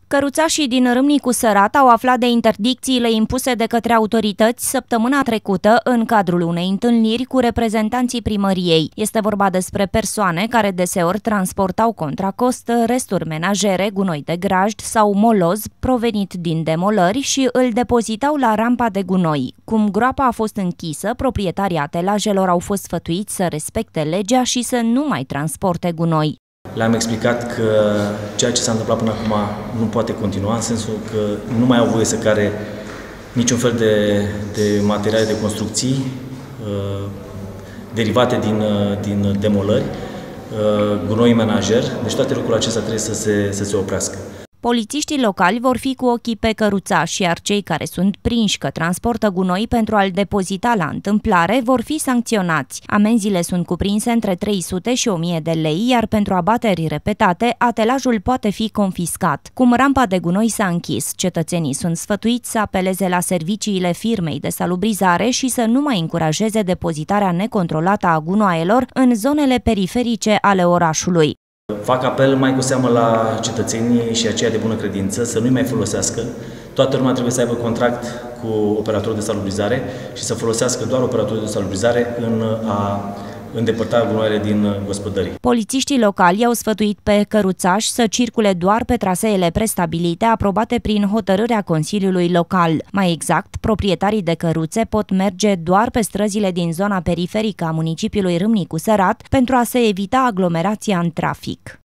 Căruțașii din Râmnicu Sărat au aflat de interdicțiile impuse de către autorități săptămâna trecută în cadrul unei întâlniri cu reprezentanții primăriei. Este vorba despre persoane care deseori transportau contra cost resturi menajere, gunoi de grajd sau moloz provenit din demolări și îl depozitau la rampa de gunoi. Cum groapa a fost închisă, proprietarii atelajelor au fost sfătuiți să respecte legea și să nu mai transporte gunoi. Le-am explicat că ceea ce s-a întâmplat până acum nu poate continua, în sensul că nu mai au voie să care niciun fel de materiale de construcții derivate din demolări, gunoi menajer, deci toate lucrurile acestea trebuie să se oprească. Polițiștii locali vor fi cu ochii pe căruțași, iar cei care sunt prinși că transportă gunoi pentru a-l depozita la întâmplare vor fi sancționați. Amenziile sunt cuprinse între 300 și 1000 de lei, iar pentru abateri repetate, atelajul poate fi confiscat. Cum rampa de gunoi s-a închis, cetățenii sunt sfătuiți să apeleze la serviciile firmei de salubrizare și să nu mai încurajeze depozitarea necontrolată a gunoaielor în zonele periferice ale orașului. Fac apel mai cu seamă la cetățenii și aceia de bună credință să nu-i mai folosească. Toată lumea trebuie să aibă contract cu operatorul de salubrizare și să folosească doar operatorul de salubrizare în a îndepărta gunoaiele din gospodării. Polițiștii locali au sfătuit pe căruțași să circule doar pe traseele prestabilite aprobate prin hotărârea Consiliului Local. Mai exact, proprietarii de căruțe pot merge doar pe străzile din zona periferică a municipiului Râmnicu Sărat pentru a se evita aglomerația în trafic.